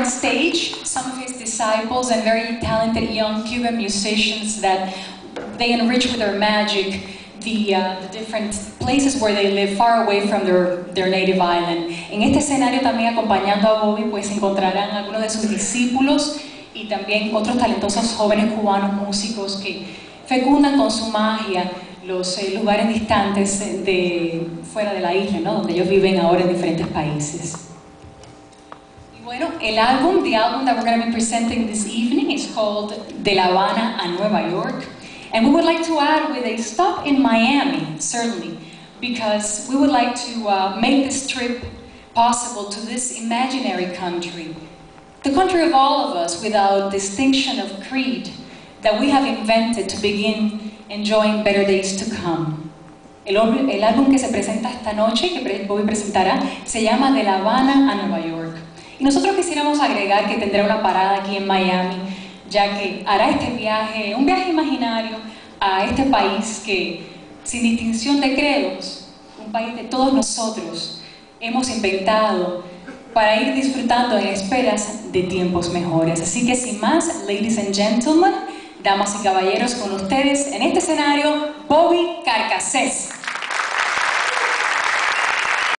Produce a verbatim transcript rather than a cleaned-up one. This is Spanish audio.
stage some of his disciples and very talented young Cuban musicians that they enrich with their magic the, uh, the different places where they live far away from their, their native island. En este escenario también acompañando a Bobby pues encontrarán algunos de sus discípulos y también otros talentosos jóvenes cubanos músicos que fecundan con su magia los eh, lugares distantes de fuera de la isla, ¿no? Donde ellos viven ahora en diferentes países. Y bueno, el álbum, the album that we're going to be presenting this evening is called De La Habana a Nueva York. And we would like to add with a stop in Miami, certainly, because we would like to uh, make this trip possible to this imaginary country. The country of all of us, without distinction of creed, that we have invented to begin enjoying better days to come. El, el álbum que se presenta esta noche, que Bobby presentará, se llama De La Habana a Nueva York. Y nosotros quisiéramos agregar que tendrá una parada aquí en Miami, ya que hará este viaje, un viaje imaginario a este país que, sin distinción de credos, un país de todos nosotros, hemos inventado para ir disfrutando en esperas de tiempos mejores. Así que sin más, ladies and gentlemen, damas y caballeros, con ustedes en este escenario, Bobby Carcasses.